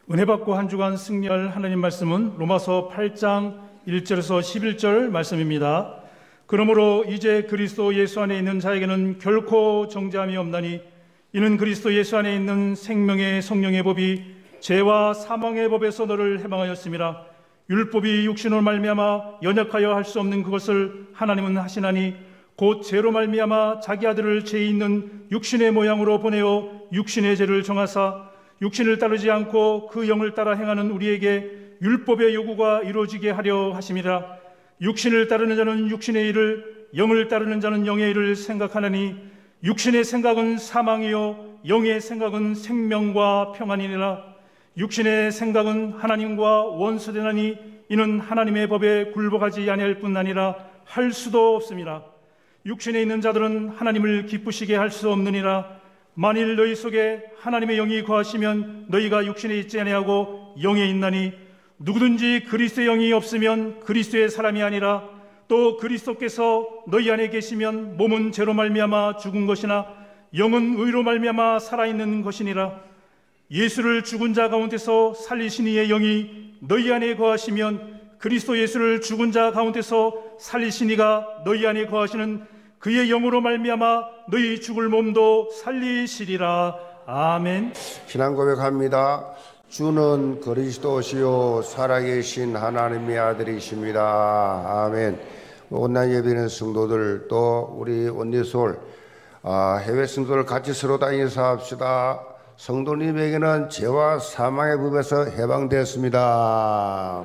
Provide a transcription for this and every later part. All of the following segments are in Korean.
은혜 받고 한 주간 승리할 하나님 말씀은 로마서 8장 1절에서 11절 말씀입니다. 그러므로 이제 그리스도 예수 안에 있는 자에게는 결코 정죄함이 없나니 이는 그리스도 예수 안에 있는 생명의 성령의 법이 죄와 사망의 법에서 너를 해방하였음이라. 율법이 육신으로 말미암아 연약하여 할 수 없는 그것을 하나님은 하시나니 곧 죄로 말미암아 자기 아들을 죄 있는 육신의 모양으로 보내어 육신의 죄를 정하사 육신을 따르지 않고 그 영을 따라 행하는 우리에게 율법의 요구가 이루어지게 하려 하심이라. 육신을 따르는 자는 육신의 일을, 영을 따르는 자는 영의 일을 생각하나니 육신의 생각은 사망이요 영의 생각은 생명과 평안이니라. 육신의 생각은 하나님과 원수되나니 이는 하나님의 법에 굴복하지 아니할 뿐 아니라 할 수도 없음이라. 육신에 있는 자들은 하나님을 기쁘시게 할 수 없느니라. 만일 너희 속에 하나님의 영이 거하시면 너희가 육신에 있지 아니하고 영에 있나니 누구든지 그리스도의 영이 없으면 그리스도의 사람이 아니라. 또 그리스도께서 너희 안에 계시면 몸은 죄로 말미암아 죽은 것이나 영은 의로 말미암아 살아있는 것이니라. 예수를 죽은 자 가운데서 살리신 이의 영이 너희 안에 거하시면 그리스도 예수를 죽은 자 가운데서 살리신 이가 너희 안에 거하시는 그의 영으로 말미암아 너희 죽을 몸도 살리시리라. 아멘. 신앙 고백합니다. 주는 그리스도시요 살아계신 하나님의 아들이십니다. 아멘. 온라인 예배는 성도들 또 우리 온리솔 해외 성도들 같이 서로 다 인사합시다. 성도님에게는 죄와 사망의 법에서 해방되었습니다.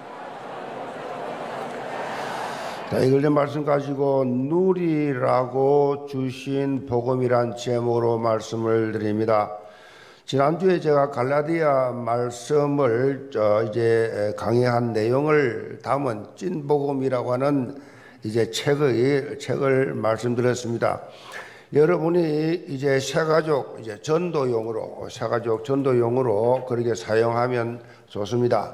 자, 이걸 말씀 가지고 누리라고 주신 복음이란 제목으로 말씀을 드립니다. 지난주에 제가 갈라디아 말씀을 이제 강의한 내용을 담은 찐복음이라고 하는 이제 책을 말씀드렸습니다. 여러분이 이제 새가족 이제 전도용으로 그렇게 사용하면 좋습니다.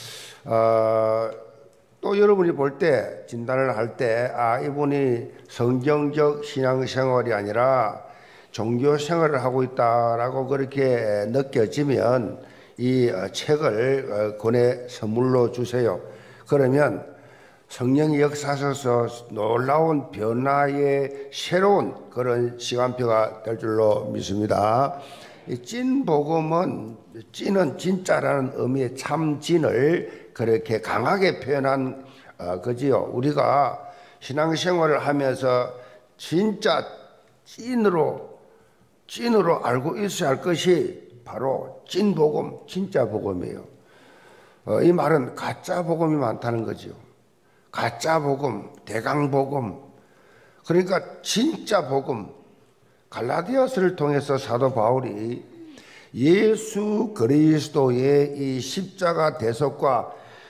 또 여러분이 볼 때 진단을 할 때 이분이 성경적 신앙생활이 아니라 종교 생활을 하고 있다라고 그렇게 느껴지면 이 책을 권해 선물로 주세요. 그러면 성령의 역사에서 놀라운 변화의 새로운 그런 시간표가 될 줄로 믿습니다. 이 찐복음은 찐은 진짜라는 의미의 참진을 그렇게 강하게 표현한 거지요. 우리가 신앙생활을 하면서 진짜 찐으로 알고 있어야 할 것이 바로 찐복음, 진짜 복음이에요. 이 말은 가짜 복음이 많다는 거지요. 가짜 복음, 대강복음. 그러니까 진짜 복음. 갈라디아서를 통해서 사도 바울이 예수 그리스도의 이 십자가 대속과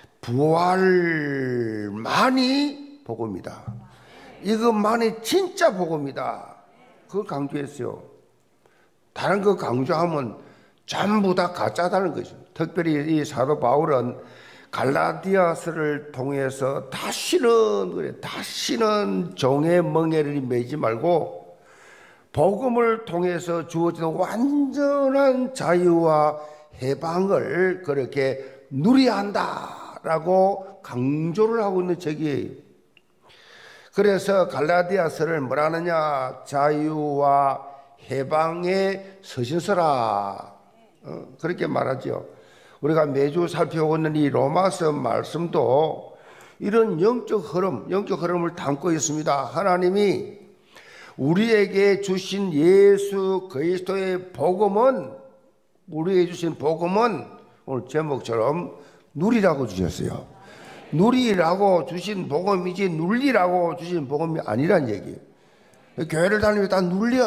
부활만이 복음이다. 이것만이 진짜 복음이다. 그걸 강조했어요. 다른 거 강조하면 전부 다 가짜다는 거죠. 특별히 이 사도 바울은 갈라디아서를 통해서 다시는 종의 멍에를 매지 말고 복음을 통해서 주어지는 완전한 자유와 해방을 그렇게 누려야 한다라고 강조를 하고 있는 책이에요. 그래서 갈라디아서를 뭐라 하느냐? 자유와 해방의 서신서라. 그렇게 말하죠. 우리가 매주 살펴오고 있는 이 로마서 말씀도 이런 영적 흐름을 담고 있습니다. 하나님이 우리에게 주신 예수 그리스도의 복음은, 우리에게 주신 복음은 오늘 제목처럼 누리라고 주셨어요. 누리라고 주신 복음이지 눌리라고 주신 복음이 아니란 얘기예요. 교회를 다니면 다 눌려.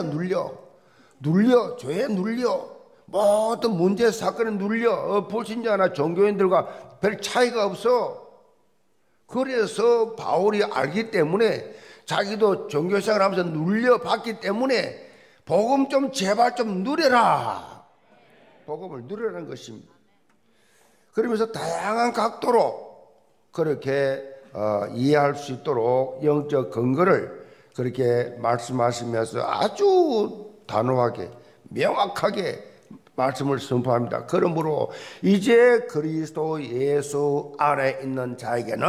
죄에 눌려. 모든 문제 사건에 눌려. 불신자나 종교인들과 별 차이가 없어. 그래서 바울이 알기 때문에 자기도 종교생활 하면서 눌려봤기 때문에 복음 좀 제발 좀 누려라. 복음을 누려라는 것입니다. 그러면서 다양한 각도로 그렇게 이해할 수 있도록 영적 근거를 그렇게 말씀하시면서 아주 단호하게 명확하게 말씀을 선포합니다. 그러므로 이제 그리스도 예수 안에 있는 자에게는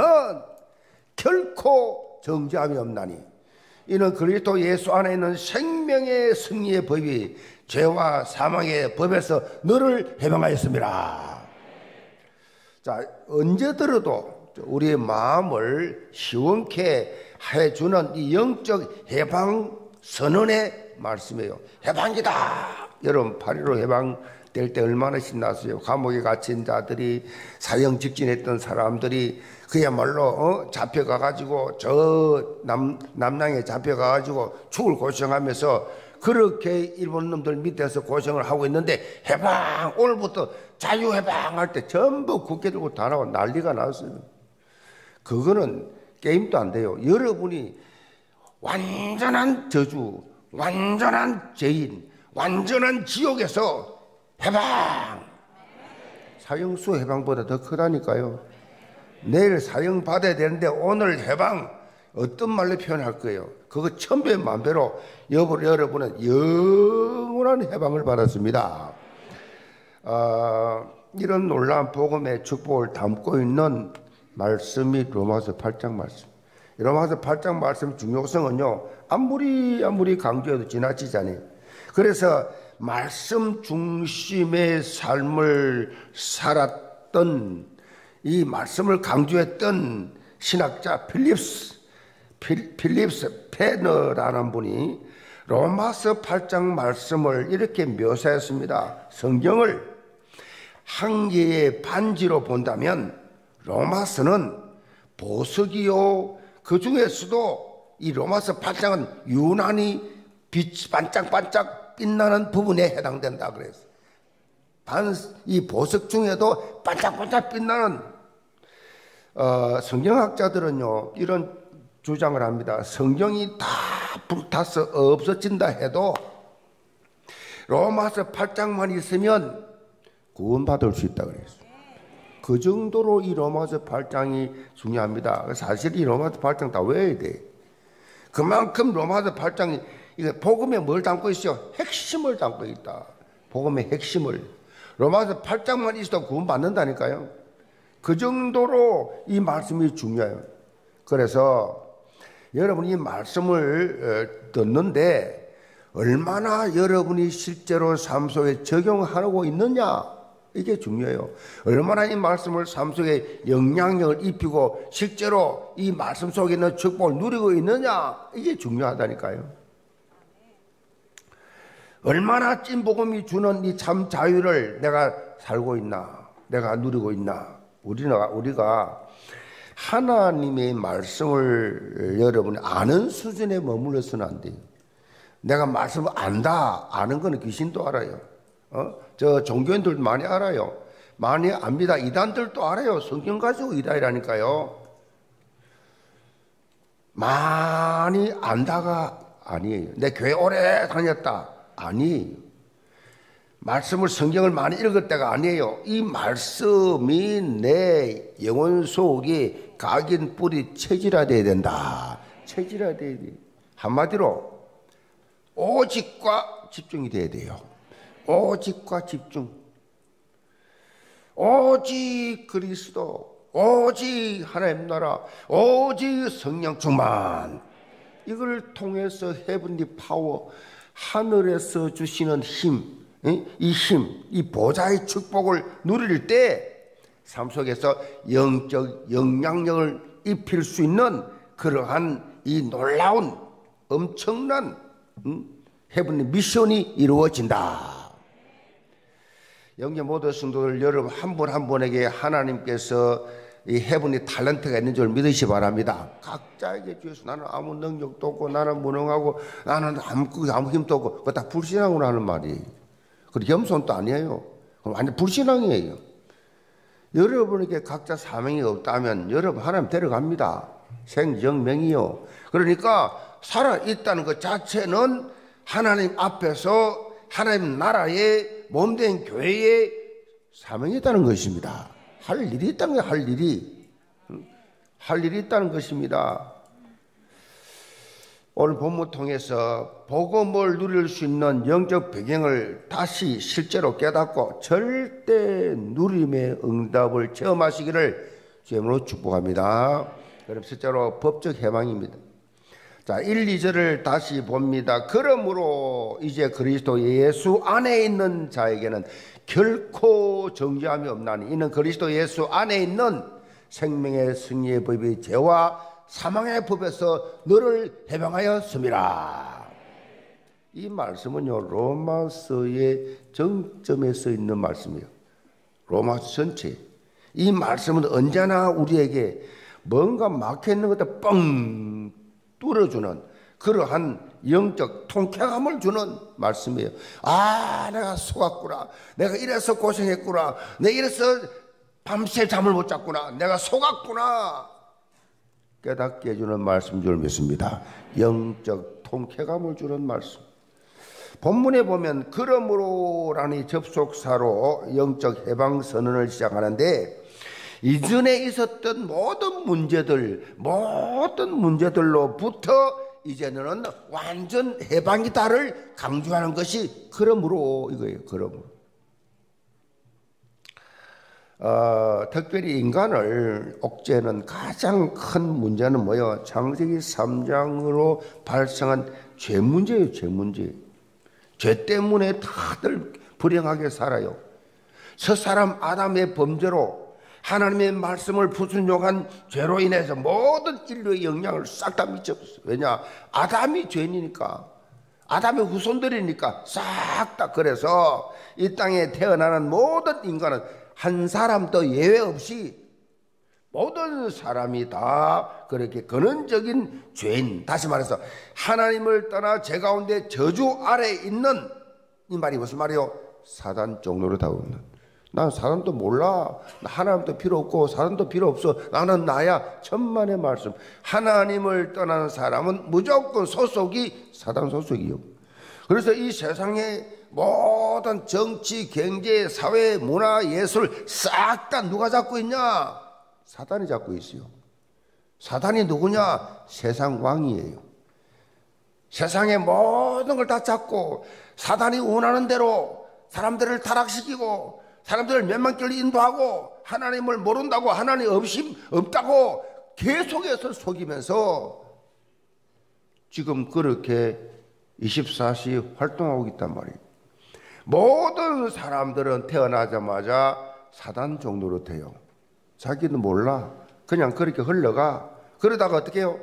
결코 정죄함이 없나니 이는 그리스도 예수 안에 있는 생명의 승리의 법이 죄와 사망의 법에서 너를 해방하였습니다. 자, 언제 들어도 우리의 마음을 시원케 해주는 이 영적 해방 선언의 말씀이에요. 해방이다. 여러분 8.15 해방될 때 얼마나 신났어요. 감옥에 갇힌 자들이, 사형 직진했던 사람들이 그야말로 잡혀가가지고 저 남양에 잡혀가가지고 죽을 고생하면서 그렇게 일본 놈들 밑에서 고생을 하고 있는데 해방, 오늘부터 자유해방할 때 전부 국회 들고 다 나와 난리가 났어요. 그거는 게임도 안 돼요. 여러분이 완전한 저주, 완전한 죄인, 완전한 지옥에서 해방! 사형수 해방보다 더 크다니까요. 내일 사형 받아야 되는데 오늘 해방 어떤 말로 표현할 거예요? 그거 천배 만배로 여러분은 영원한 해방을 받았습니다. 이런 놀라운 복음의 축복을 담고 있는 말씀이 로마서 8장 말씀. 로마서 8장 말씀 중요성은요, 아무리 강조해도 지나치지 않아요. 그래서 말씀 중심의 삶을 살았던, 이 말씀을 강조했던 신학자 필립스 페너라는 분이 로마서 8장 말씀을 이렇게 묘사했습니다. 성경을 한 개의 반지로 본다면 로마서는 보석이요, 그 중에서도 이 로마서 8장은 유난히 빛이 반짝반짝 빛나는 부분에 해당된다 그랬어요. 이 보석 중에도 반짝반짝 빛나는, 성경학자들은요 이런 주장을 합니다. 성경이 다 불타서 없어진다 해도 로마서 8장만 있으면 구원받을 수 있다 그랬어요. 그 정도로 이 로마서 8장이 중요합니다. 사실 이 로마서 8장 다 외워야 돼. 그만큼 로마서 8장이 복음에 뭘 담고 있어요? 핵심을 담고 있다. 복음의 핵심을. 로마서 8장만 있어도 구원받는다니까요. 그 정도로 이 말씀이 중요해요. 그래서 여러분이 이 말씀을 듣는데 얼마나 여러분이 실제로 삶 속에 적용하고 있느냐, 이게 중요해요. 얼마나 이 말씀을 삶 속에 영향력을 입히고 실제로 이 말씀 속에 있는 축복을 누리고 있느냐, 이게 중요하다니까요. 얼마나 찐 복음이 주는 이 참 자유를 내가 살고 있나, 내가 누리고 있나. 우리가 하나님의 말씀을 여러분이 아는 수준에 머물러서는 안 돼요. 내가 말씀을 안다, 아는 거는 귀신도 알아요. 저 종교인들도 많이 알아요. 많이 압니다. 이단들도 알아요. 성경 가지고 이단이라니까요. 많이 안다가 아니에요. 내 교회 오래 다녔다, 아니에요. 말씀을, 성경을 많이 읽었다가 아니에요. 이 말씀이 내 영혼 속에 각인 뿌리 체질화돼야 된다. 체질화돼야 돼. 한마디로 오직과 집중이 돼야 돼요. 오직과 집중. 오직 그리스도, 오직 하나님 나라, 오직 성령 충만. 이걸 통해서 헤븐리 파워, 하늘에서 주시는 힘, 이 힘, 이 보좌의 축복을 누릴 때 삶 속에서 영적 영향력을 입힐 수 있는 그러한 이 놀라운 엄청난 헤븐리 미션이 이루어진다. 영계 모든 성도들 여러분 한 분 한 분에게 하나님께서 이 헤븐리 탤런트가 있는 줄 믿으시 바랍니다. 각자에게 주셔서 나는 아무 능력도 없고 나는 무능하고 나는 아무 힘도 없고 그거 다 불신앙으로 하는 말이에요. 그리고 겸손도 아니에요. 완전 불신앙이에요. 여러분에게 각자 사명이 없다면 여러분 하나님 데려갑니다. 생정명이요. 그러니까 살아있다는 것 자체는 하나님 앞에서 하나님 나라의 몸된 교회의 사명이 있다는 것입니다. 할 일이 있다는 거예요. 할 일이 있다는 것입니다. 오늘 본문 통해서 복음을 누릴 수 있는 영적 배경을 다시 실제로 깨닫고 절대 누림의 응답을 체험하시기를 주님으로 축복합니다. 그럼 실제로 법적 해방입니다. 자, 1, 2절을 다시 봅니다. 그러므로 이제 그리스도 예수 안에 있는 자에게는 결코 정죄함이 없나니 이는 그리스도 예수 안에 있는 생명의 승리의 법이 죄와 사망의 법에서 너를 해방하였음이라. 이 말씀은요, 로마서의 정점에 써 있는 말씀이에요. 로마서 전체. 이 말씀은 언제나 우리에게 뭔가 막혀있는 것들 뻥 뚫어주는 그러한 영적 통쾌감을 주는 말씀이에요. 아, 내가 속았구나. 내가 이래서 고생했구나. 내가 이래서 밤새 잠을 못 잤구나. 내가 속았구나. 깨닫게 해주는 말씀 줄 믿습니다. 영적 통쾌감을 주는 말씀. 본문에 보면 그러므로라는 접속사로 영적 해방 선언을 시작하는데 이전에 있었던 모든 문제들로부터 이제는 완전 해방이다를 강조하는 것이 그러므로 이거예요. 그러므로. 특별히 인간을 옥죄는 가장 큰 문제는 뭐예요? 창세기 3장으로 발생한 죄 문제예요. 죄 문제. 죄 때문에 다들 불행하게 살아요. 저 사람 아담의 범죄로 하나님의 말씀을 불순종한 죄로 인해서 모든 인류의 영향을 싹 다 미쳤어요. 왜냐? 아담이 죄인이니까, 아담의 후손들이니까 싹 다. 그래서 이 땅에 태어나는 모든 인간은 한 사람도 예외 없이 모든 사람이 다 그렇게 근원적인 죄인, 다시 말해서 하나님을 떠나 죄 가운데 저주 아래에 있는, 이 말이 무슨 말이요? 사단 종로로 다 없는. 난 사단도 몰라. 하나님도 필요 없고 사단도 필요 없어. 나는 나야. 천만의 말씀. 하나님을 떠나는 사람은 무조건 소속이 사단 소속이요. 그래서 이 세상에 모든 정치, 경제, 사회, 문화, 예술 싹 다 누가 잡고 있냐? 사단이 잡고 있어요. 사단이 누구냐? 세상 왕이에요. 세상의 모든 걸 다 잡고 사단이 원하는 대로 사람들을 타락시키고 사람들을 멸망길로 인도하고 하나님을 모른다고, 하나님 없다고 계속해서 속이면서 지금 그렇게 24시 활동하고 있단 말이에요. 모든 사람들은 태어나자마자 사단 종로로 돼요. 자기는 몰라. 그냥 그렇게 흘러가. 그러다가 어떻게 해요?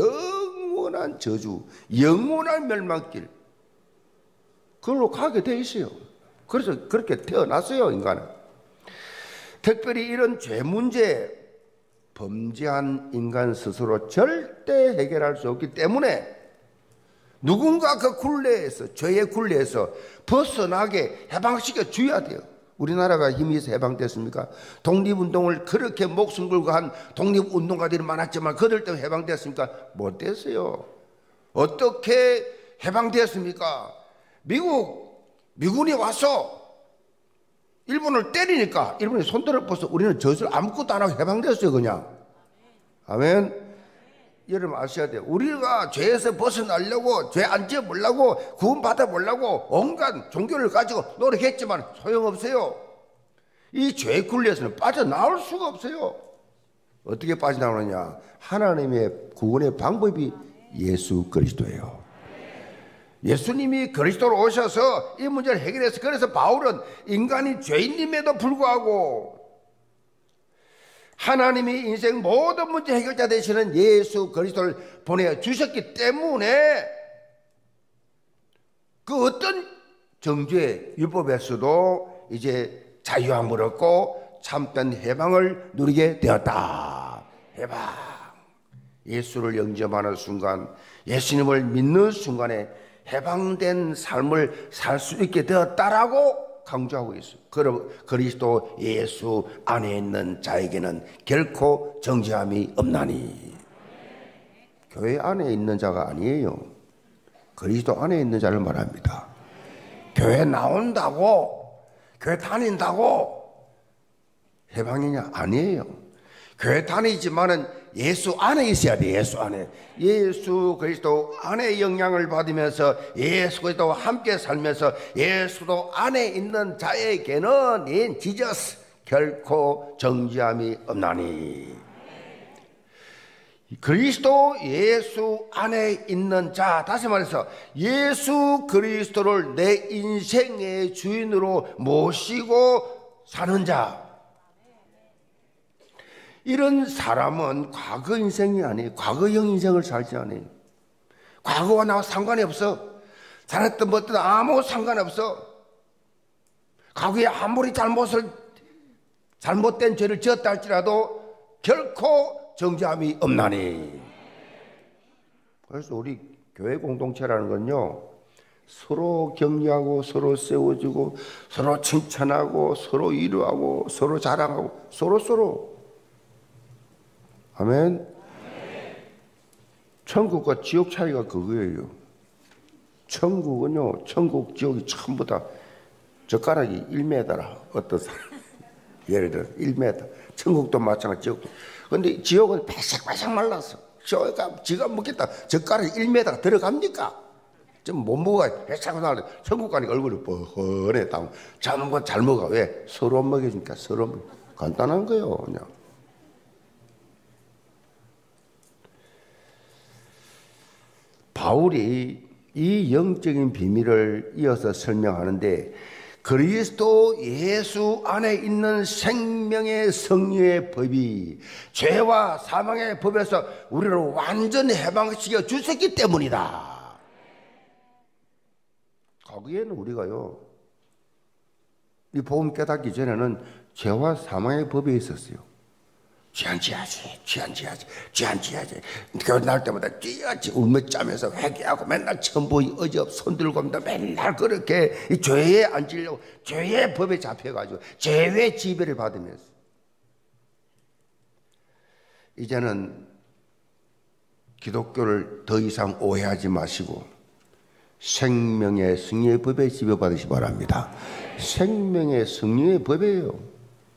영원한 저주, 영원한 멸망길, 그걸로 가게 돼 있어요. 그래서 그렇게 태어났어요, 인간은. 특별히 이런 죄 문제, 범죄한 인간 스스로 절대 해결할 수 없기 때문에 누군가 그 굴레에서, 죄의 굴레에서 벗어나게 해방시켜 줘야 돼요. 우리나라가 힘이 있어 해방됐습니까? 독립운동을 그렇게 목숨 걸고 한 독립운동가들이 많았지만 그들 때문에 해방됐습니까? 못 됐어요. 어떻게 해방됐습니까? 미군이 와서 일본을 때리니까 일본이 손들어 벗어 우리는 젖을 아무것도 안 하고 해방됐어요. 그냥. 아멘. 여러분 아셔야 돼요. 우리가 죄에서 벗어나려고, 죄 안 지어보려고, 구원받아보려고 온갖 종교를 가지고 노력했지만 소용없어요. 이 죄의 굴레에서는 빠져나올 수가 없어요. 어떻게 빠져나오느냐? 하나님의 구원의 방법이 예수 그리스도예요. 예수님이 그리스도로 오셔서 이 문제를 해결해서, 그래서 바울은 인간이 죄인임에도 불구하고 하나님이 인생 모든 문제 해결자 되시는 예수 그리스도를 보내주셨기 때문에 그 어떤 정죄, 율법에서도 이제 자유함을 얻고 참된 해방을 누리게 되었다. 해방. 예수를 영접하는 순간, 예수님을 믿는 순간에 해방된 삶을 살 수 있게 되었다라고 강조하고 있어요. 그리스도 예수 안에 있는 자에게는 결코 정죄함이 없나니. 교회 안에 있는 자가 아니에요. 그리스도 안에 있는 자를 말합니다. 교회 나온다고, 교회 다닌다고 해방이냐? 아니에요. 교회 다니지만은 예수 안에 있어야 돼. 예수 안에. 예수 그리스도 안에 영향을 받으면서 예수 그리스도와 함께 살면서 예수도 안에 있는 자에게는 인 지저스 결코 정죄함이 없나니. 그리스도 예수 안에 있는 자, 다시 말해서 예수 그리스도를 내 인생의 주인으로 모시고 사는 자, 이런 사람은 과거 인생이 아니에요. 과거형 인생을 살지 않아요. 과거와 나와 상관이 없어. 잘했든 못든 아무 상관이 없어. 과거에 아무리 잘못된 죄를 지었다 할지라도 결코 정죄함이 없나니. 그래서 우리 교회 공동체라는 건요, 서로 격려하고 서로 세워주고 서로 칭찬하고 서로 위로하고 서로 자랑하고 서로. 아멘. 천국과 지옥 차이가 그거예요. 천국은요, 천국 지옥이 전부 다 젓가락이 1m라. 어떤 사람 예를 들어 1m. 천국도 마찬가지, 지옥도. 근데 지옥은 바삭바삭 말랐어. 지가 먹겠다. 젓가락이 1m가 들어갑니까? 좀 못 먹어야 바삭바삭 말라. 천국 가니까 얼굴이 뻔해. 전부 잘 먹어. 왜? 서로 먹여주니까. 서로 먹여. 간단한 거예요, 그냥. 바울이 이 영적인 비밀을 이어서 설명하는데, 그리스도 예수 안에 있는 생명의 성리의 법이 죄와 사망의 법에서 우리를 완전히 해방시켜 주셨기 때문이다. 거기에는 우리가요, 이 복음 깨닫기 전에는 죄와 사망의 법에 있었어요. 죄 안 지어야지. 교회 나올 때마다 찌어지 울며 짜면서 회개하고 맨날 천부 어지없 손들고 합니다. 맨날 그렇게 이 죄에 앉으려고 죄의 법에 잡혀가지고 죄의 지배를 받으면서, 이제는 기독교를 더 이상 오해하지 마시고 생명의 승리의 법에 지배받으시기 바랍니다. 생명의 승리의 법이에요.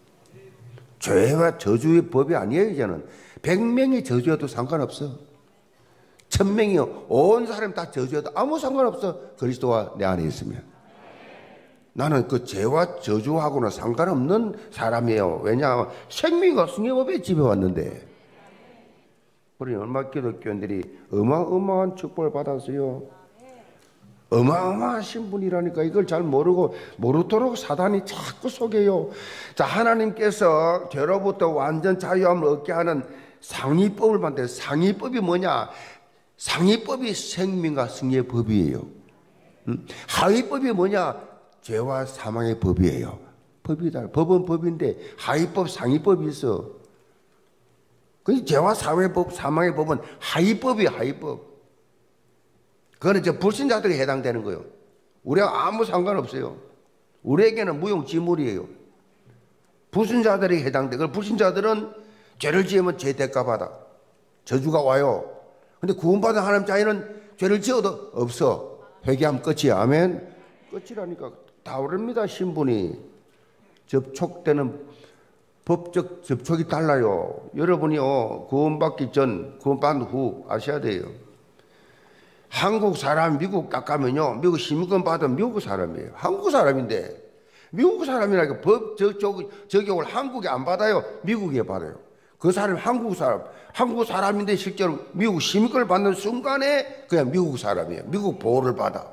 죄와 저주의 법이 아니에요. 이제는 100명이 저주해도 상관없어. 1000명이요 온 사람 다 저주해도 아무 상관없어. 그리스도와 내 안에 있으면. 나는 그 죄와 저주하고는 상관없는 사람이에요. 왜냐하면 생명과 승리의 법에 지배받는데. 우리 얼마 기독교인들이 어마어마한 축복을 받았어요. 어마어마하신 분이라니까. 이걸 잘 모르도록 사단이 자꾸 속여요. 자, 하나님께서 죄로부터 완전 자유함을 얻게 하는 상위법을 만들어요. 상위법이 뭐냐? 상위법이 생명과 승리의 법이에요. 하위법이 뭐냐? 죄와 사망의 법이에요. 법이다. 법은 법인데 하위법, 상위법이 있어. 그 죄와 사망의 법은 하위법이에요. 하위법. 그거는 이제 불신자들이 해당되는 거예요. 우리가 아무 상관없어요. 우리에게는 무용지물이에요. 불신자들이 해당돼. 그 불신자들은 죄를 지으면 죄 대가 받아. 저주가 와요. 근데 구원받은 하나님 자녀는 죄를 지어도 없어. 회개하면 끝이야. 아멘. 끝이라니까. 다릅니다. 신분이. 접촉되는 법적 접촉이 달라요. 여러분이요, 구원받기 전, 구원받은 후 아셔야 돼요. 한국 사람 미국 딱 가면요, 미국 시민권 받은 미국 사람이에요. 한국 사람인데 미국 사람이라니까 법 적용을 한국에 안 받아요. 미국에 받아요. 그 사람이 한국 사람인데 실제로 미국 시민권을 받는 순간에 그냥 미국 사람이에요. 미국 보호를 받아.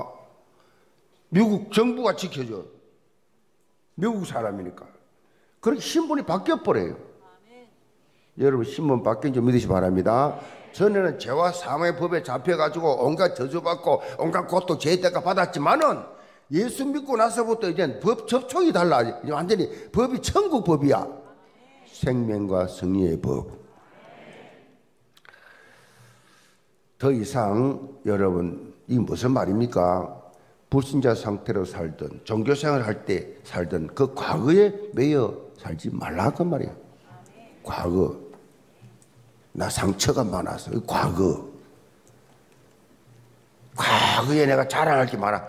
미국 정부가 지켜줘. 미국 사람이니까. 그렇게 신분이 바뀌어버려요. 여러분 신분 바뀐 줄 믿으시 바랍니다. 전에는 죄와 사망의 법에 잡혀가지고 온갖 저주받고 온갖 고통 죄대가 받았지만은 예수 믿고 나서부터 이제 법 접촉이 달라. 이제 완전히 법이 천국 법이야. 생명과 승리의 법. 더 이상 여러분, 이 무슨 말입니까? 불신자 상태로 살던, 종교생활 할 때 살던 그 과거에 매여 살지 말라 그 말이야. 과거. 나 상처가 많아서 과거에 내가 자랑할 게 많아.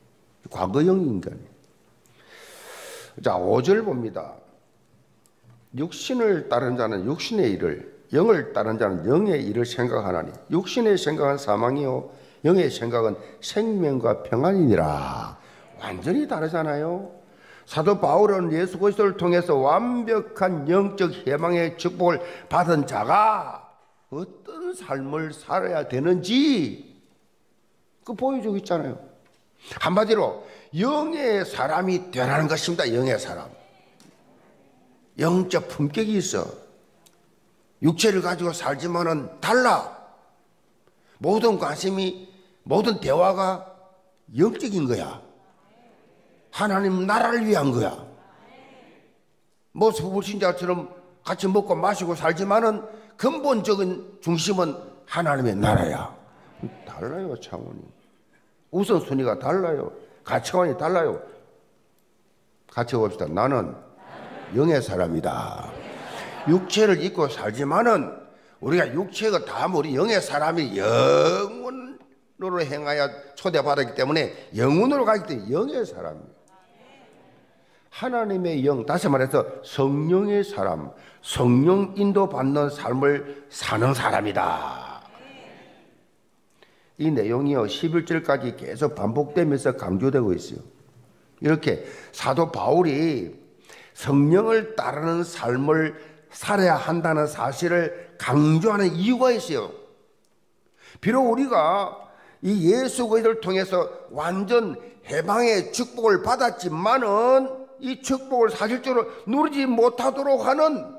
과거형 인간이에요. 자, 5절 봅니다. 육신을 따른 자는 육신의 일을, 영을 따른 자는 영의 일을 생각하나니 육신의 생각은 사망이요 영의 생각은 생명과 평안이니라. 완전히 다르잖아요. 사도 바울은 예수 그리스도를 통해서 완벽한 영적 해방의 축복을 받은 자가 어떤 삶을 살아야 되는지 그 보여주고 있잖아요. 한마디로 영의 사람이 되라는 것입니다. 영의 사람. 영적 품격이 있어. 육체를 가지고 살지만은 달라. 모든 관심이, 모든 대화가 영적인 거야. 하나님 나라를 위한 거야. 뭐 불신자처럼 같이 먹고 마시고 살지만은 근본적인 중심은 하나님의 나라야. 달라요, 차원이. 우선순위가 달라요. 가치관이 달라요. 같이 봅시다. 나는 영의 사람이다. 육체를 입고 살지만은 우리가 육체가 다 우리 영의 사람이 영혼으로 행하여 초대받았기 때문에 영혼으로 가기 때문에 영의 사람이에요. 하나님의 영, 다시 말해서 성령의 사람, 성령 인도받는 삶을 사는 사람이다. 이 내용이요 11절까지 계속 반복되면서 강조되고 있어요. 이렇게 사도 바울이 성령을 따르는 삶을 살아야 한다는 사실을 강조하는 이유가 있어요. 비록 우리가 이 예수 그리스도를 통해서 완전 해방의 축복을 받았지만은 이 축복을 사실적으로 누리지 못하도록 하는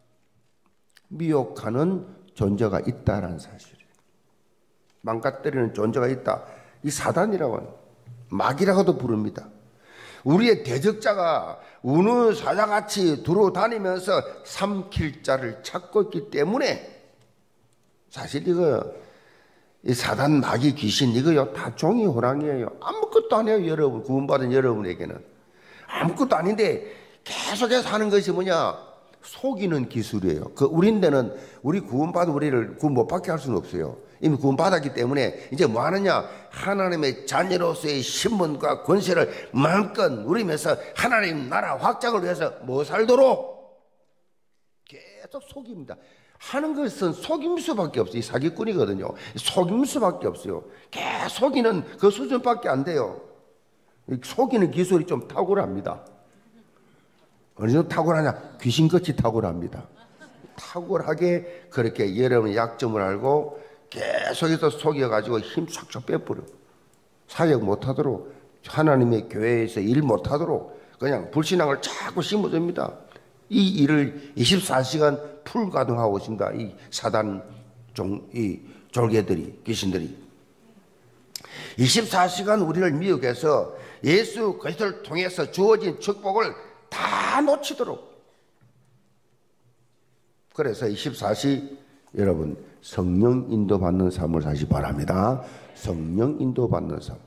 미혹하는 존재가 있다는 사실이에요. 망가뜨리는 존재가 있다. 이 사단이라고 하는, 마귀라고도 부릅니다. 우리의 대적자가 우는 사자같이 두루 다니면서 삼킬 자를 찾고 있기 때문에 사실 이거 이 사단 마귀 귀신 이거요 다 종이 호랑이에요. 아무것도 아니에요. 여러분, 구원받은 여러분에게는 아무것도 아닌데 계속해서 하는 것이 뭐냐, 속이는 기술이에요. 그 우리인데는 우리 구원받은 우리를 구원 못 받게 할 수는 없어요. 이미 구원받았기 때문에 이제 뭐 하느냐, 하나님의 자녀로서의 신분과 권세를 마음껏 누리면서 하나님 나라 확장을 위해서 뭐 살도록 계속 속입니다. 하는 것은 속임수밖에 없어요. 이 사기꾼이거든요. 속임수밖에 없어요. 계속 속이는 그 수준밖에 안 돼요. 속이는 기술이 좀 탁월합니다. 어느 정도 탁월하냐? 귀신같이 탁월합니다. 탁월하게 그렇게 여러분의 약점을 알고 계속해서 속여가지고 힘 싹싹 빼버려. 사역 못하도록, 하나님의 교회에서 일 못하도록 그냥 불신앙을 자꾸 심어줍니다. 이 일을 24시간 풀가동하고 있습니다. 이 사단 이 졸개들이, 귀신들이 24시간 우리를 미혹해서 예수 그리스도를 통해서 주어진 축복을 다 놓치도록. 그래서 24시 여러분 성령 인도받는 삶을 사시 바랍니다. 성령 인도받는 삶.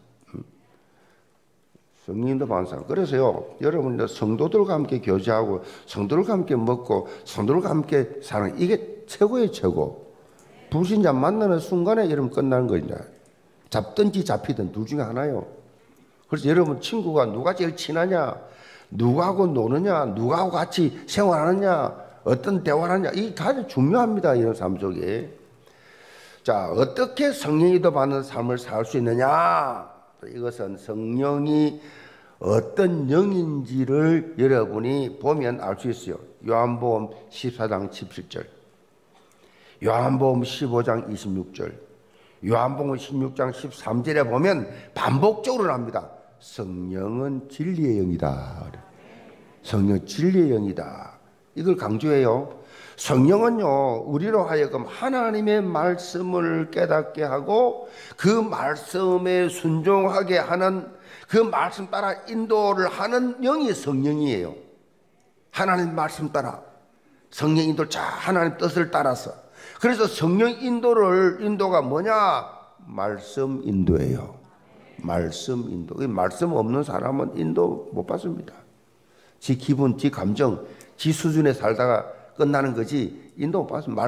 성령 인도받는 삶. 그래서요 여러분 성도들과 함께 교제하고 성도들과 함께 먹고 성도들과 함께 사는 이게 최고의 최고. 불신자 만나는 순간에 여러분 끝나는 거냐. 잡든지 잡히든 둘 중에 하나요. 그래서 여러분 친구가 누가 제일 친하냐, 누구하고 노느냐, 누구하고 같이 생활하느냐, 어떤 대화를 하느냐, 이게 가장 중요합니다. 이런 삶 속에. 자, 어떻게 성령이도 받는 삶을 살 수 있느냐? 이것은 성령이 어떤 영인지를 여러분이 보면 알 수 있어요. 요한복음 14장 17절, 요한복음 15장 26절, 요한복음 16장 13절에 보면 반복적으로 나옵니다. 성령은 진리의 영이다. 성령 진리의 영이다. 이걸 강조해요. 성령은요 우리로 하여금 하나님의 말씀을 깨닫게 하고 그 말씀에 순종하게 하는, 그 말씀 따라 인도를 하는 영이 성령이에요. 하나님 말씀 따라 성령 인도, 자 하나님 뜻을 따라서. 그래서 성령 인도가 뭐냐? 말씀 인도예요. 말씀 인도. 말씀 없는 사람은 인도 못 받습니다. 지 기분, 지 감정, 지 수준에 살다가 끝나는 거지 인도 못 받습니다.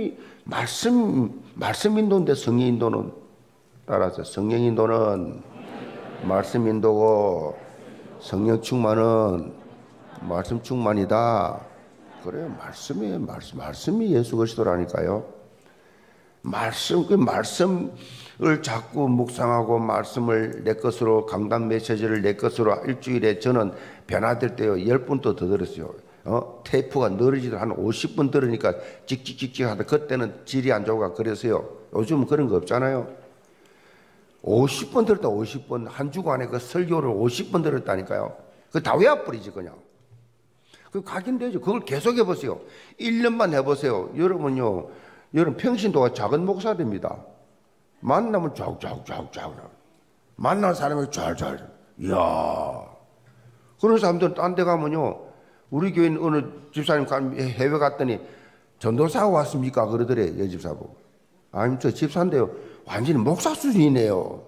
말씀 인도인데 성령 인도는, 따라서 성령 인도는 말씀 인도고 성령 충만은 말씀 충만이다. 그래요. 말씀이에요. 말씀이 예수 그리스도라니까요. 그 말씀을 자꾸 묵상하고 말씀을 내 것으로 강단 메시지를 내 것으로 일주일에 저는 변화될 때요 10분도 더 들었어요. 테이프가 늘어지도 한 50분 들으니까 찍찍찍찍 하다 그때는 질이 안 좋아가 그래서요. 요즘은 그런 거 없잖아요. 50번 들었다 50번 한 주간에 그 설교를 50번 들었다니까요. 그거 다 외워버리지 그냥. 그 각인되죠. 그걸 계속 해보세요. 1년만 해보세요. 여러분요. 여러분 평신도가 작은 목사됩니다. 만나면 쫙쫙쫙쫙 만난 사람이 쫙쫙 이야 그런 사람들은 딴 데 가면요 우리 교인 어느 집사님 해외 갔더니 전도사가 왔습니까? 그러더래 여집사부. 아니 저 집사인데요 완전히 목사 수준이네요.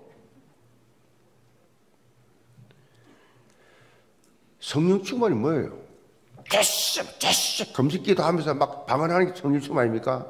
성령 충만이 뭐예요? 금식기도 하면서 막 방언하는 게 성령 충만입니까?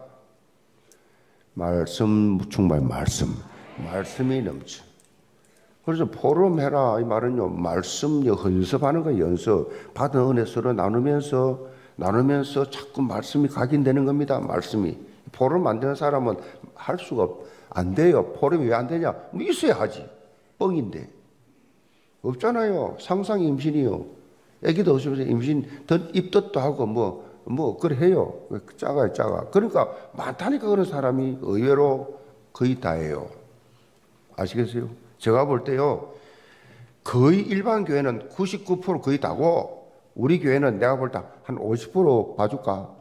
말씀 충만 말씀이 넘쳐. 그래서 포럼해라 이 말은요 말씀 연습하는 거 연습 받은 은혜 서로 나누면서 자꾸 말씀이 각인되는 겁니다. 말씀이 포럼 안 되는 사람은 할 수가 안 돼요. 포럼이 왜 안 되냐? 뭐 있어야 하지. 뻥인데 없잖아요. 상상 임신이요. 애기도 없으면서 임신 입덧도 하고 뭐 그래 해요. 작아. 그러니까 많다니까 그런 사람이 의외로 거의 다예요. 아시겠어요? 제가 볼 때요. 거의 일반 교회는 99% 거의 다고 우리 교회는 내가 볼 때 한 50% 봐줄까?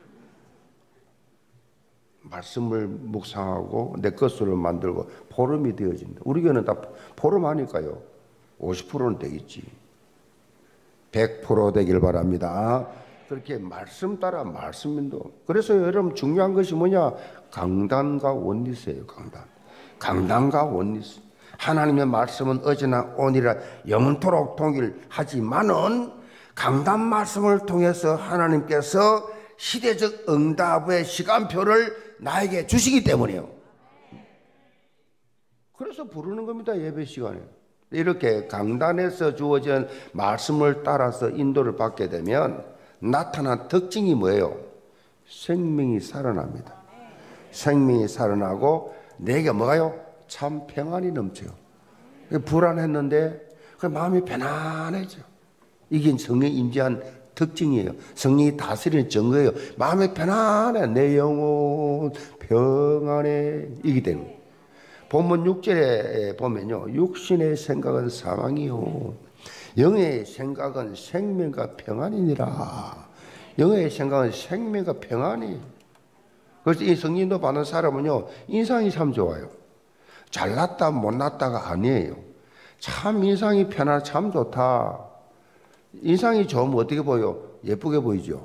말씀을 묵상하고 내 것으로 만들고 포럼이 되어진다. 우리 교회는 다 포럼 하니까요. 50%는 되겠지. 100% 되길 바랍니다. 그렇게 말씀 따라 말씀인도. 그래서 여러분 중요한 것이 뭐냐? 강단과 원리스예요. 강단과 원리스. 하나님의 말씀은 어제나 오늘이라 영원토록 동일하지만은 강단 말씀을 통해서 하나님께서 시대적 응답의 시간표를 나에게 주시기 때문이에요. 그래서 부르는 겁니다. 예배 시간에. 이렇게 강단에서 주어진 말씀을 따라서 인도를 받게 되면 나타난 특징이 뭐예요? 생명이 살아납니다. 생명이 살아나고 내게 뭐가요? 참 평안이 넘쳐요. 불안했는데 그 마음이 편안해져. 이게 성령이 임재한 특징이에요. 성령이 다스리는 증거예요. 마음이 편안해. 내 영혼 평안해. 이게 되는 거예요. 본문 6절에 보면요. 육신의 생각은 사망이요. 영의 생각은 생명과 평안이니라. 영의 생각은 생명과 평안이. 그래서 이 성령도 받는 사람은요. 인상이 참 좋아요. 잘났다 못났다가 아니에요. 참 인상이 편안 참 좋다. 인상이 좋으면 어떻게 보여? 예쁘게 보이죠.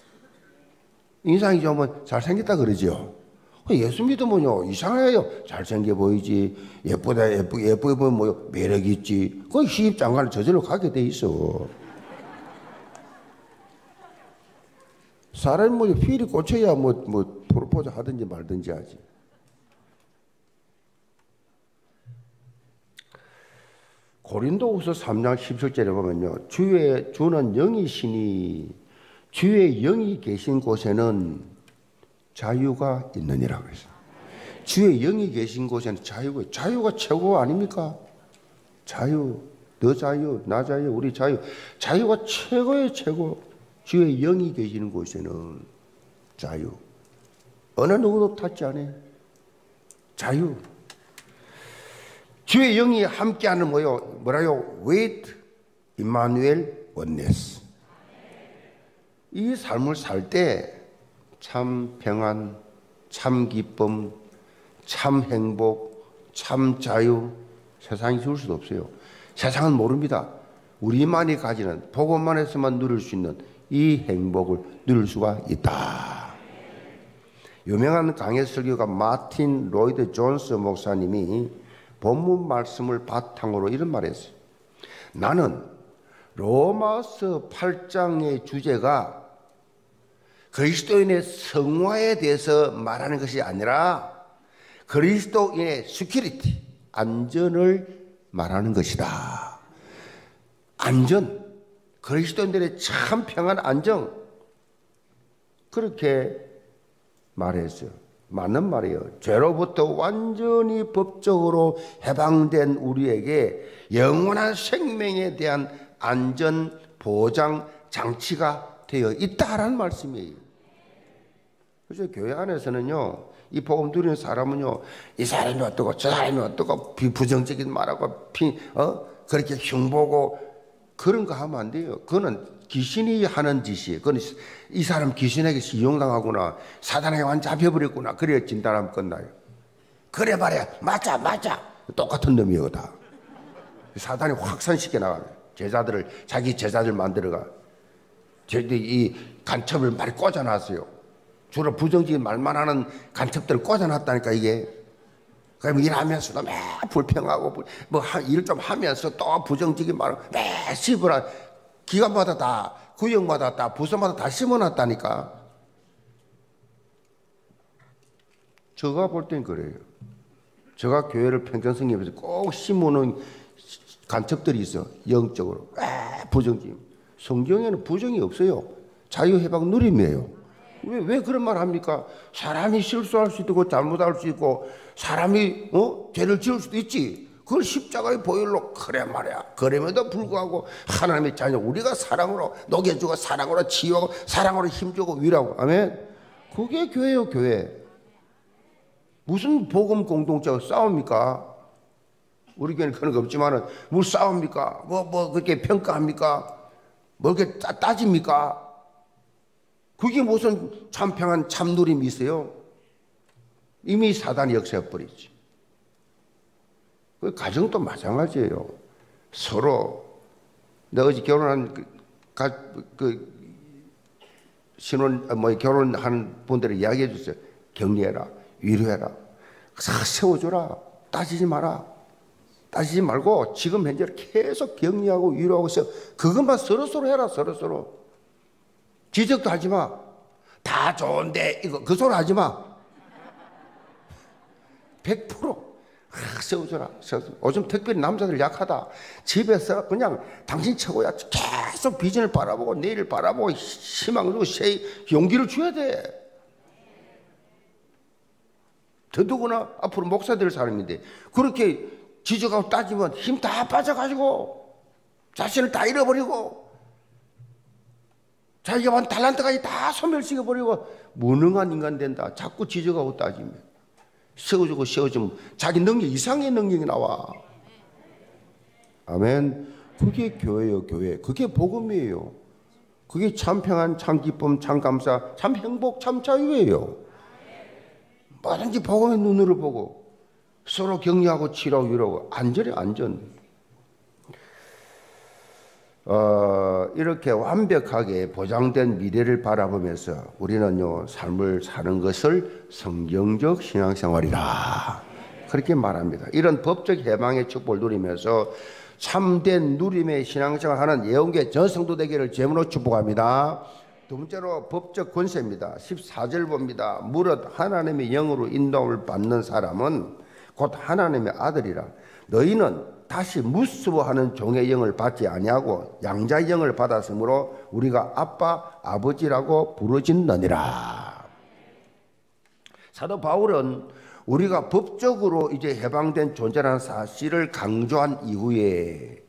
인상이 좋으면 잘생겼다 그러죠. 예수 믿으면요 이상해요. 잘생겨 보이지 예쁘게 보이면 뭐요 매력 있지. 그 시집장가를 저절로 가게 돼 있어. 사람이 뭐 휠이 꽂혀야 뭐 프로포즈 하든지 말든지 하지. 고린도후서 3장 17절에 보면요 주는 영이시니 주의 영이 계신 곳에는 자유가 있느니라 그랬어요. 주의 영이 계신 곳에는 자유가 최고 아닙니까? 자유, 너 자유, 나 자유, 우리 자유. 자유가 최고의 최고. 주의 영이 계시는 곳에는 자유. 어느 누구도 탓지 않아요. 자유. 주의 영이 함께하는 뭐라요? with 임마누엘 oneness. 이 삶을 살 때 참 평안, 참 기쁨, 참 행복, 참 자유 세상이 줄 수도 없어요. 세상은 모릅니다. 우리만이 가지는 복음만에서만 누릴 수 있는 이 행복을 누릴 수가 있다. 유명한 강해 설교가 마틴 로이드 존스 목사님이 본문 말씀을 바탕으로 이런 말을 했어요. 나는 로마서 8장의 주제가 그리스도인의 성화에 대해서 말하는 것이 아니라 그리스도인의 시큐리티, 안전을 말하는 것이다. 안전, 그리스도인들의 참 평안 안정. 그렇게 말했어요. 맞는 말이에요. 죄로부터 완전히 법적으로 해방된 우리에게 영원한 생명에 대한 안전 보장 장치가 되어 있다라는 말씀이에요. 그래서 교회 안에서는요, 이 복음 누리는 사람은요, 이 사람이 어떠고 저 사람이 어떠고 부정적인 말하고 그렇게 흉보고 그런 거 하면 안 돼요. 그거는 귀신이 하는 짓이에요. 그건 이 사람 귀신에게 이용당하구나, 사단에게 완전 잡혀버렸구나, 그래야 진단하면 끝나요. 그래 말이야, 맞아 똑같은 놈이에요. 다 사단이 확산시켜 나가요. 제자들을, 자기 제자들 만들어가. 이 간첩을 많이 꽂아놨어요. 주로 부정적인 말만 하는 간첩들을 꽂아놨다니까. 이게 그럼 일하면서도 매 불평하고 뭐 일 좀 하면서 또 부정적인 말을 매 씹으라. 기관마다 다, 구역마다 다, 부서마다 다 심어놨다니까. 제가 볼 땐 그래요. 제가 교회를 평경성립해서 꼭 심어놓은 간첩들이 있어. 영적으로 부정적인. 성경에는 부정이 없어요. 자유해방 누림이에요. 왜 그런 말 합니까? 사람이 실수할 수 있고 잘못할 수 있고 사람이 죄를 지을 수도 있지. 그걸 십자가의 보혈로 그래 말이야. 그럼에도 불구하고 하나님의 자녀 우리가 사랑으로 녹여주고 사랑으로 치유하고 사랑으로 힘주고 위로하고. 아멘. 그게 교회요. 교회. 무슨 복음 공동체가 싸웁니까? 우리 교회는 그런 거 없지만은 무슨 싸웁니까? 뭐 그렇게 평가합니까? 뭐 그렇게 따집니까? 그게 무슨 참평한 참누림이 있어요? 이미 사단이 역사해버리지. 그 가정도 마찬가지예요. 서로 내가 어제 결혼한 결혼한 분들이 이야기해 주세요. 격려해라, 위로해라, 세워줘라, 따지지 마라. 따지지 말고 지금 현재를 계속 격려하고 위로하고 있어. 그것만 서로 해라. 서로. 지적도 하지 마. 다 좋은데 이거 그 소리 하지 마. 100% 세워줘라. 요즘 특별히 남자들 약하다. 집에서 그냥 당신 최고야. 계속 비전을 바라보고 내일을 바라보고 희망을 주고 용기를 줘야 돼. 더더구나 앞으로 목사 될 사람인데 그렇게 지적하고 따지면 힘 다 빠져가지고 자신을 다 잃어버리고 자기가 한 달란트까지 다 소멸시켜버리고 무능한 인간 된다. 자꾸 지적하고 따지면 세워주면 자기 능력 이상의 능력이 나와. 아멘. 그게 교회예요. 교회. 그게 복음이에요. 그게 참 평안, 참 기쁨, 참 감사, 참 행복, 참 자유예요. 뭐든지 복음의 눈으로 보고 서로 격려하고 치료하고 위로하고 안전해. 안전. 이렇게 완벽하게 보장된 미래를 바라보면서 우리는요, 삶을 사는 것을 성경적 신앙생활이라 그렇게 말합니다. 이런 법적 해방의 축복을 누리면서 참된 누림의 신앙생활을 하는 예언교회 전 성도 되기를 제물로 축복합니다. 두 번째로 법적 권세입니다. 14절 봅니다. 무릇 하나님의 영으로 인도함을 받는 사람은 곧 하나님의 아들이라. 너희는 다시 무수하는 종의 영을 받지 아니하고 양자의 영을 받았으므로 우리가 아빠 아버지라고 부르짖느니라. 사도 바울은 우리가 법적으로 이제 해방된 존재라는 사실을 강조한 이후에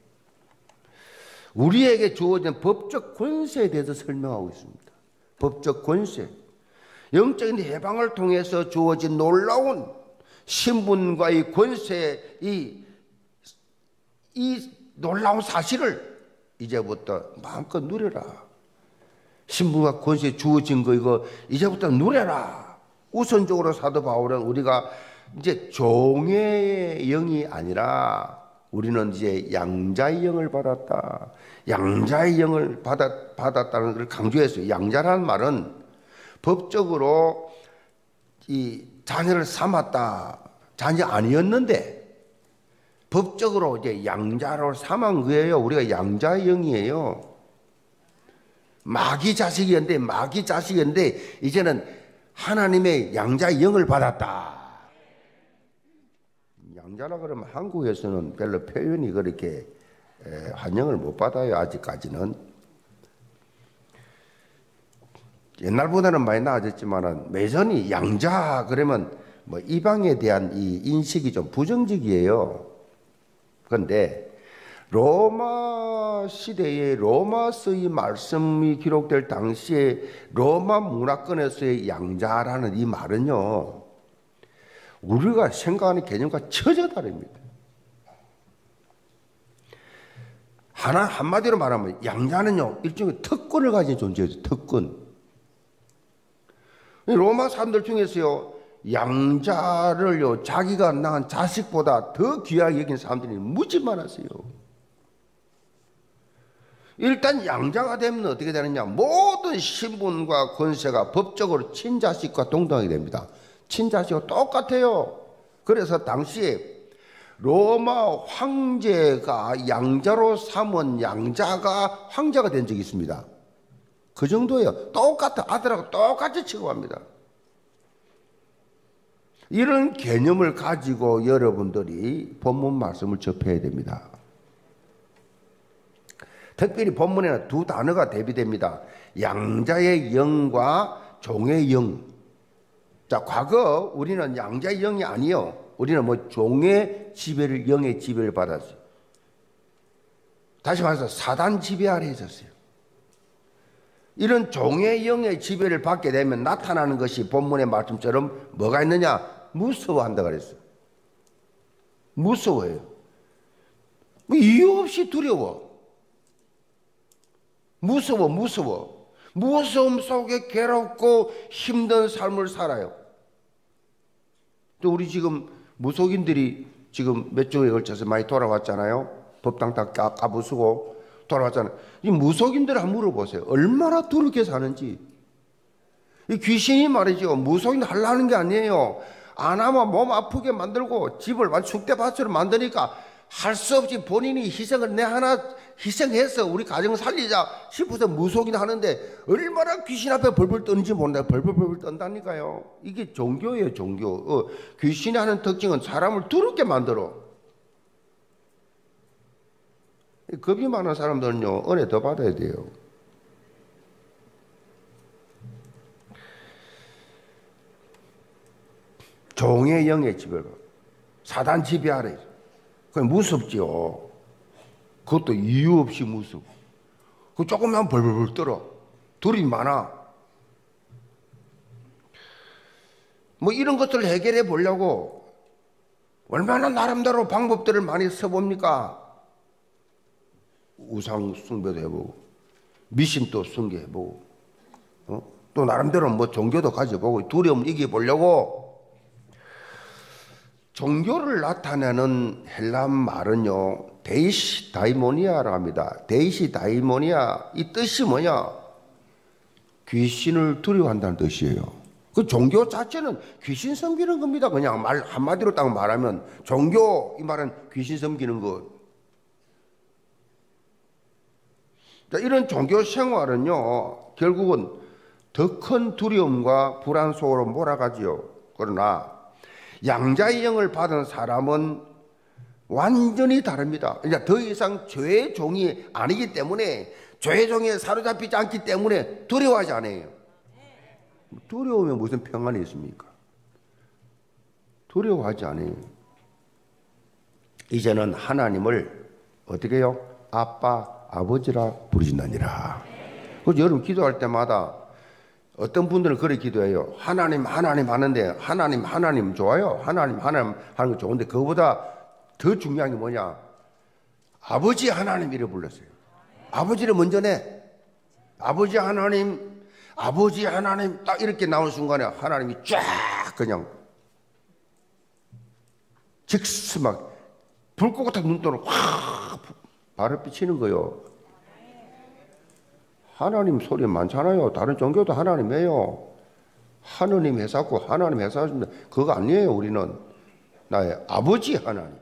우리에게 주어진 법적 권세에 대해서 설명하고 있습니다. 법적 권세, 영적인 해방을 통해서 주어진 놀라운 신분과의 권세, 이 놀라운 사실을 이제부터 마음껏 누려라. 신분과 권세에 주어진 거 이거 이제부터 누려라. 우선적으로 사도 바울은 우리가 이제 종의 영이 아니라 우리는 이제 양자의 영을 받았다. 양자의 영을 받았다는 걸 강조했어요. 양자라는 말은 법적으로 이 자녀를 삼았다. 자녀 아니었는데 법적으로 이제 양자로 삼은 거예요. 우리가 양자의 영이에요. 마귀 자식이었는데 이제는 하나님의 양자의 영을 받았다. 양자라 그러면 한국에서는 별로 표현이 그렇게 환영을 못 받아요. 아직까지는. 옛날보다는 많이 나아졌지만은 매전이 양자 그러면 뭐 이방에 대한 이 인식이 좀 부정적이에요. 그런데 로마 시대에 로마서의 말씀이 기록될 당시에 로마 문화권에서의 양자라는 이 말은요, 우리가 생각하는 개념과 전혀 다릅니다. 한마디로 말하면 양자는요, 일종의 특권을 가진 존재예요. 특권. 로마 사람들 중에서요, 양자를요, 자기가 낳은 자식보다 더 귀하게 여긴 사람들이 무지 많았어요. 일단 양자가 되면 어떻게 되느냐, 모든 신분과 권세가 법적으로 친자식과 동등하게 됩니다. 친자식과 똑같아요. 그래서 당시에 로마 황제가 양자로 삼은 양자가 황제가 된 적이 있습니다. 그 정도예요. 똑같아. 아들하고 똑같이 취급합니다. 이런 개념을 가지고 여러분들이 본문 말씀을 접해야 됩니다. 특별히 본문에는 두 단어가 대비됩니다. 양자의 영과 종의 영. 자, 과거 우리는 양자의 영이 아니요, 우리는 뭐 종의 지배를, 영의 지배를 받았어요. 다시 말해서 사단 지배 아래 있었어요. 이런 종의 영의 지배를 받게 되면 나타나는 것이 본문의 말씀처럼 뭐가 있느냐? 무서워한다 그랬어요. 무서워해요. 뭐 이유 없이 두려워. 무서워. 무서움 속에 괴롭고 힘든 삶을 살아요. 또 우리 지금 무속인들이 지금 몇 주에 걸쳐서 많이 돌아왔잖아요. 법당 다 까부수고 돌아왔잖아요. 이 무속인들 한번 물어보세요. 얼마나 두렵게 사는지. 이 귀신이 말이죠, 무속인 하려는 게 아니에요. 안 하면 몸 아프게 만들고 집을 숙대밭으로 만드니까 할 수 없이 본인이 희생을 내 하나 희생해서 우리 가정 살리자 싶어서 무속인 하는데 얼마나 귀신 앞에 벌벌 떠는지 모른다. 벌벌 떤다니까요. 이게 종교예요, 종교. 귀신이 하는 특징은 사람을 두렵게 만들어. 겁이 많은 사람들은요, 은혜 더 받아야 돼요. 종의 영의 지배를, 사단 지배 아래. 그건 무섭지요. 그것도 이유 없이 무섭고. 그 조금만 벌벌 떨어. 둘이 많아. 뭐 이런 것들을 해결해 보려고 얼마나 나름대로 방법들을 많이 써봅니까? 우상 숭배도 해보고, 미신도 숭배해보고, 또 나름대로 뭐 종교도 가져보고, 두려움 이겨보려고. 종교를 나타내는 헬란 말은요, 데이시 다이모니아라고 합니다. 데이시 다이모니아, 이 뜻이 뭐냐? 귀신을 두려워한다는 뜻이에요. 그 종교 자체는 귀신 섬기는 겁니다. 그냥 말 한마디로 딱 말하면 종교, 이 말은 귀신 섬기는 것. 자, 이런 종교 생활은요, 결국은 더 큰 두려움과 불안 속으로 몰아가지요. 그러나 양자의 영을 받은 사람은 완전히 다릅니다. 그러니까 더 이상 죄의 종이 아니기 때문에, 죄의 종에 사로잡히지 않기 때문에 두려워하지 않아요. 두려우면 무슨 평안이 있습니까? 두려워하지 않아요. 이제는 하나님을 어떻게 해요? 아빠, 아버지라 부르신다니라. 그래서 여러분 기도할 때마다 어떤 분들은 그렇게 기도해요. 하나님 하는데, 하나님 좋아요. 하나님 하는 거 좋은데, 그거보다 더 중요한 게 뭐냐? 아버지 하나님 이래 불렀어요. 아버지를 먼저 내. 아버지 하나님 딱 이렇게 나온 순간에 하나님이 쫙 그냥 즉시 막 불꽃 같은 눈동으로 확 발을 비치는 거예요. 하나님 소리 많잖아요. 다른 종교도 하나님이에요. 하느님 해사고 하나님 해사하십니다. 그거 아니에요. 우리는 나의 아버지 하나님.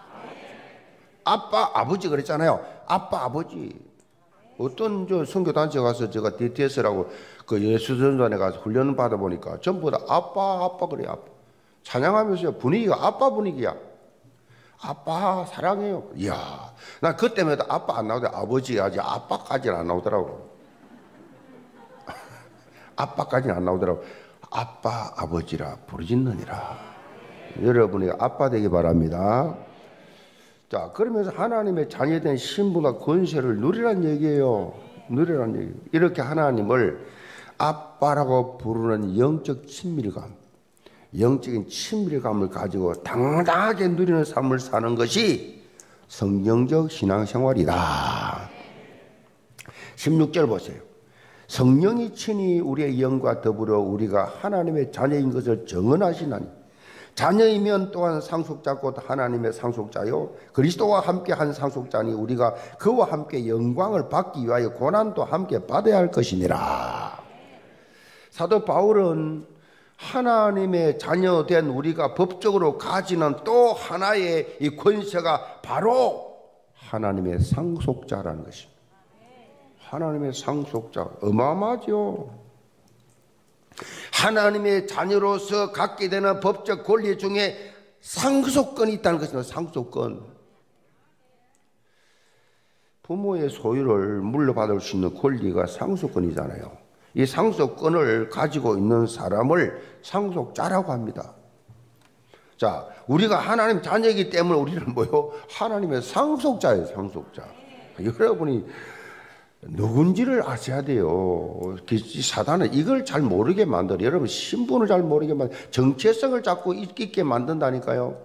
아빠 아버지 그랬잖아요. 아빠 아버지. 어떤 저 선교단체 가서 제가 DTS라고 그 예수전단에 가서 훈련 받아 보니까 전부 다 아빠 그래요. 아빠. 찬양하면서 분위기가 아빠 분위기야. 아빠 사랑해요. 이야, 나 그때마다 아빠 안 나오더라고. 아버지 아직 아빠까지는 안 나오더라고. 아빠까지는 안 나오더라고. 아빠, 아버지라 부르짖느니라. 여러분이 아빠 되기 바랍니다. 자, 그러면서 하나님의 자녀된 신분과 권세를 누리란 얘기예요. 누리란 얘기. 이렇게 하나님을 아빠라고 부르는 영적 친밀감, 영적인 친밀감을 가지고 당당하게 누리는 삶을 사는 것이 성경적 신앙생활이다. 16절 보세요. 성령이 친히 우리의 영과 더불어 우리가 하나님의 자녀인 것을 정언하시나니 자녀이면 또한 상속자 곧 하나님의 상속자요 그리스도와 함께 한 상속자니 우리가 그와 함께 영광을 받기 위하여 고난도 함께 받아야 할 것이니라. 사도 바울은 하나님의 자녀된 우리가 법적으로 가지는 또 하나의 이 권세가 바로 하나님의 상속자라는 것입니다. 하나님의 상속자, 어마어마하죠. 하나님의 자녀로서 갖게 되는 법적 권리 중에 상속권이 있다는 것입니다. 상속권. 부모의 소유를 물려받을 수 있는 권리가 상속권이잖아요. 이 상속권을 가지고 있는 사람을 상속자라고 합니다. 자, 우리가 하나님 자녀이기 때문에 우리는 뭐요? 하나님의 상속자예요, 상속자. 여러분이 누군지를 아셔야 돼요. 사단은 이걸 잘 모르게 만들어. 여러분 신분을 잘 모르게 만들어. 정체성을 자꾸 잊게 만든다니까요.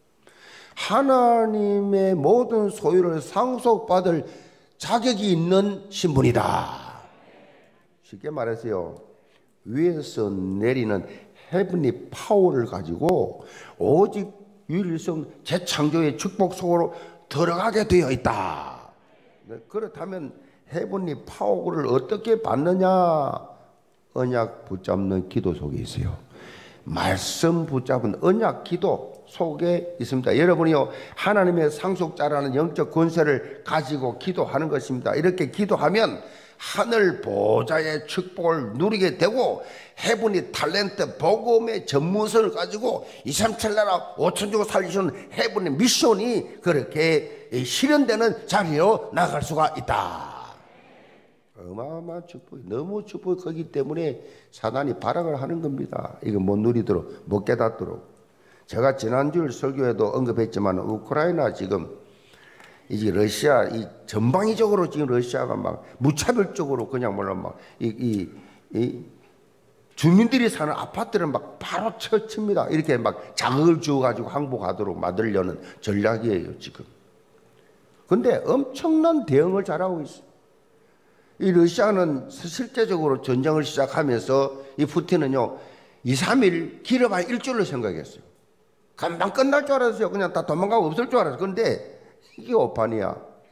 하나님의 모든 소유를 상속받을 자격이 있는 신분이다. 쉽게 말해서요, 위에서 내리는 헤븐리 파워를 가지고 오직 유일성 재창조의 축복 속으로 들어가게 되어 있다. 그렇다면 헤븐리 파워를 어떻게 받느냐? 언약 붙잡는 기도 속에 있어요. 말씀 붙잡은 언약 기도 속에 있습니다. 여러분이요, 하나님의 상속자라는 영적 권세를 가지고 기도하는 것입니다. 이렇게 기도하면 하늘 보좌의 축복을 누리게 되고 헤븐리 탤런트 복음의 전문성을 가지고 237 나라 5천 주고 살리시는 헤븐리 미션이 그렇게 실현되는 자리로 나갈 수가 있다. 어마어마한 축복이, 너무 축복이 크기 때문에 사단이 발악을 하는 겁니다. 이거 못 누리도록, 못 깨닫도록. 제가 지난주 설교에도 언급했지만 우크라이나 지금 이제 러시아 이 전방위적으로 지금 러시아가 막 무차별적으로 그냥 몰라 막 이 주민들이 사는 아파트를 막 바로 쳐칩니다. 이렇게 막 자극을 주어가지고 항복하도록 만들려는 전략이에요 지금. 근데 엄청난 대응을 잘하고 있어요. 이 러시아는 실제적으로 전쟁을 시작하면서 이 푸틴은요 2, 3일 길어봐야 일주일로 생각했어요. 금방 끝날 줄 알았어요. 그냥 다 도망가고 없을 줄 알았어요. 근데 이게 오판이야.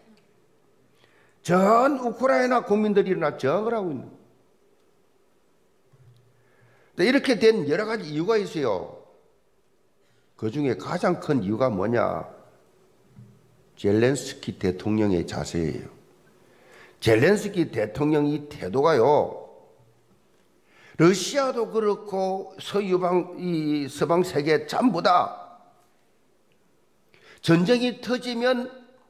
전 우크라이나 국민들이 일어나 저항을 하고 있는 거예요. 이렇게 된 여러 가지 이유가 있어요. 그 중에 가장 큰 이유가 뭐냐? 젤렌스키 대통령의 자세예요. 젤렌스키 대통령이 태도가요, 러시아도 그렇고 이 서방 세계 전부 다 전쟁이 터지면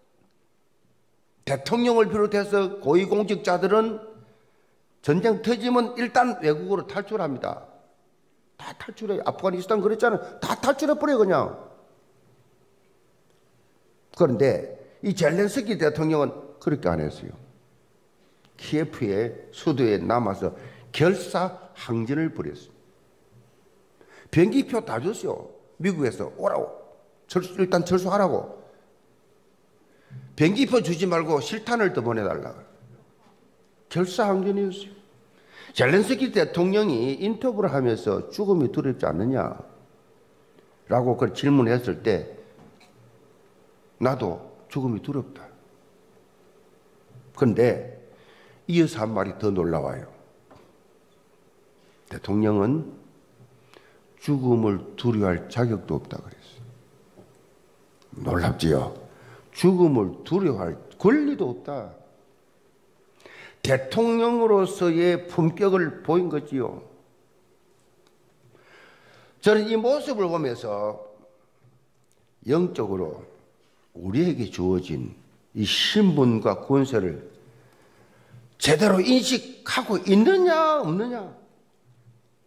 대통령을 비롯해서 고위공직자들은 전쟁 터지면 일단 외국으로 탈출합니다. 다 탈출해요. 아프가니스탄 그랬잖아요. 다 탈출해버려요 그냥. 그런데 이 젤렌스키 대통령은 그렇게 안 했어요. 키예프의 수도에 남아서 결사 항전을 벌였어요. 비행기표 다 줬어요. 미국에서 오라고. 일단 철수하라고. 비행기표 주지 말고 실탄을 더 보내달라고. 결사항전이었어요. 젤렌스키 대통령이 인터뷰를 하면서 죽음이 두렵지 않느냐 라고 그 질문했을 때 나도 죽음이 두렵다. 그런데 이어서 한 말이 더 놀라워요. 대통령은 죽음을 두려워할 자격도 없다 그랬어요. 놀랍지요? 죽음을 두려워할 권리도 없다. 대통령으로서의 품격을 보인 거지요. 저는 이 모습을 보면서 영적으로 우리에게 주어진 이 신분과 권세를 제대로 인식하고 있느냐 없느냐,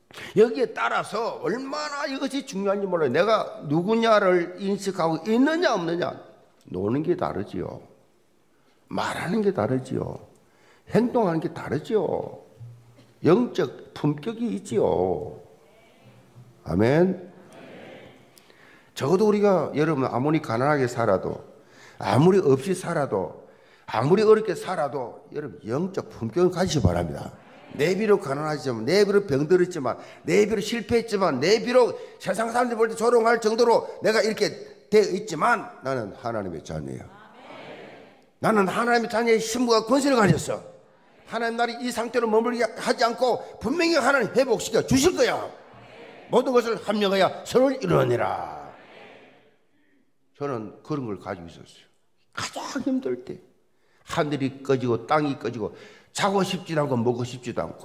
여기에 따라서 얼마나 이것이 중요한지 몰라요. 내가 누구냐를 인식하고 있느냐 없느냐. 노는 게 다르지요. 말하는 게 다르지요. 행동하는 게 다르지요. 영적 품격이 있지요. 아멘. 적어도 우리가 여러분 아무리 가난하게 살아도, 아무리 없이 살아도, 아무리 어렵게 살아도 여러분 영적 품격을 가지시 바랍니다. 내 비록 가난하지만, 내 비록 병들었지만, 내 비록 실패했지만, 내 비록 세상 사람들이 볼 때 조롱할 정도로 내가 이렇게 되어 있지만 나는 하나님의 자녀예요. 나는 하나님의 자녀의 신분과 권세를 가졌어. 하나님 나를 이 상태로 머물게 하지 않고 분명히 하나님 회복시켜 주실 거야. 모든 것을 합력하여 서로를 이루느니라. 저는 그런 걸 가지고 있었어요. 가장 힘들 때 하늘이 꺼지고 땅이 꺼지고 자고 싶지도 않고 먹고 싶지도 않고,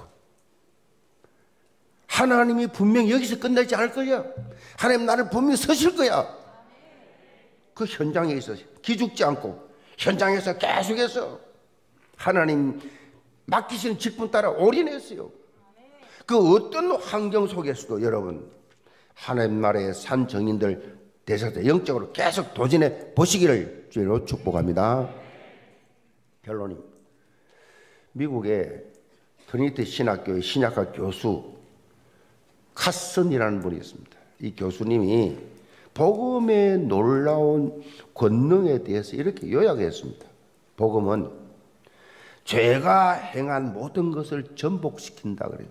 하나님이 분명히 여기서 끝나지 않을 거야. 하나님 나를 분명히 서실 거야. 그 현장에 있어서 기죽지 않고 현장에서 계속해서 하나님 맡기시는 직분 따라 올인했어요. 그 어떤 환경 속에서도 여러분 하나님 나라의 산 정인들 되셔서 영적으로 계속 도전해 보시기를 주로 축복합니다. 결론입니다. 미국의 트리니티 신학교의 신약학 교수 카슨이라는 분이 있습니다. 이 교수님이 복음의 놀라운 권능에 대해서 이렇게 요약했습니다. 복음은 죄가 행한 모든 것을 전복시킨다 그래요.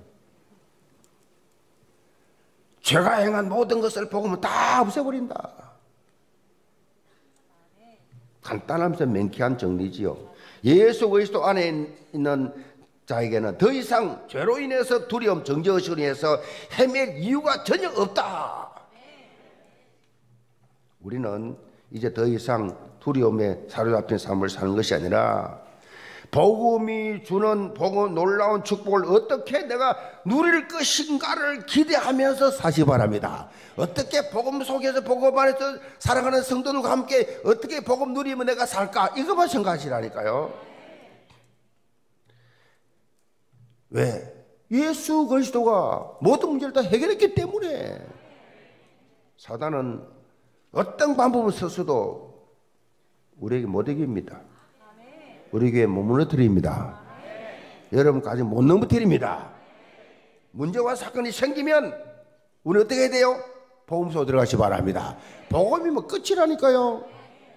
죄가 행한 모든 것을 복음은 다 없애버린다. 간단하면서 맹쾌한 정리지요. 예수 그리스도 안에 있는 자에게는 더 이상 죄로 인해서 두려움, 정죄의식으로 인해서 헤맬 이유가 전혀 없다. 우리는 이제 더 이상 두려움에 사로잡힌 삶을 사는 것이 아니라 복음이 주는 복음 놀라운 축복을 어떻게 내가 누릴 것인가를 기대하면서 사시 바랍니다. 어떻게 복음 속에서 복음 안에서 살아가는 성도들과 함께 어떻게 복음 누리면 내가 살까, 이것만 생각하시라니까요. 왜? 예수 그리스도가 모든 문제를 다 해결했기 때문에. 사단은 어떤 방법을 써서도 우리에게 못 이깁니다. 우리에게 못 무너뜨립니다. 여러분까지 못 넘어뜨립니다. 문제와 사건이 생기면 우리 어떻게 해야 돼요? 복음소 들어가시 바랍니다. 복음이면 끝이라니까요.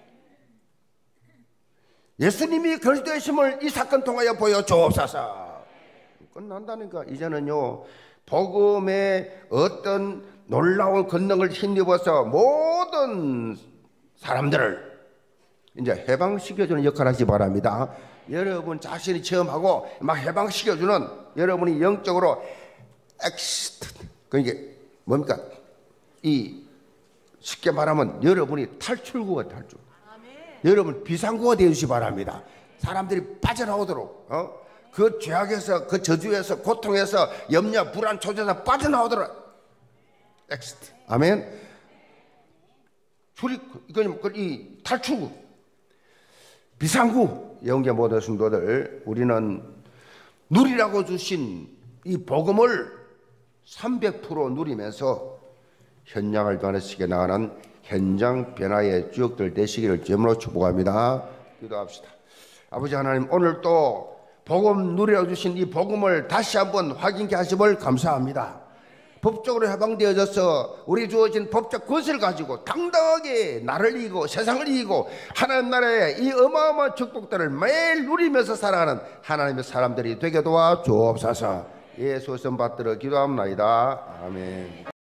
예수님이 그리스도이심을 이 사건 통하여 보여주옵소서. 끝난다니까. 이제는요 복음의 어떤 놀라운 권능을 힘입어서 모든 사람들을 이제 해방시켜주는 역할을 하시기 바랍니다. 여러분 자신이 체험하고 막 해방시켜주는, 여러분이 영적으로 엑시트, 그러니까 뭡니까? 이 쉽게 말하면 여러분이 탈출구가 탈출. 여러분 비상구가 되어주시기 바랍니다. 사람들이 빠져나오도록, 그 죄악에서, 그 저주에서, 고통에서, 염려, 불안, 초조에서 빠져나오도록 엑시트. 아멘. 이건 이 탈출구, 비상구. 영계 모든 성도들, 우리는 누리라고 주신 이 복음을 300% 누리면서 현장을 변화시켜 나가는 현장 변화의 주역들 되시기를 주님으로 축복합니다. 기도합시다. 아버지 하나님, 오늘 또 복음 누리라고 주신 이 복음을 다시 한번 확인케 하심을 감사합니다. 법적으로 해방되어져서 우리 주어진 법적 권세를 가지고 당당하게 나를 이기고 세상을 이기고 하나님 나라의 이 어마어마한 축복들을 매일 누리면서 살아가는 하나님의 사람들이 되게 도와 주옵소서. 예수 선 받들어 기도합니다. 아멘.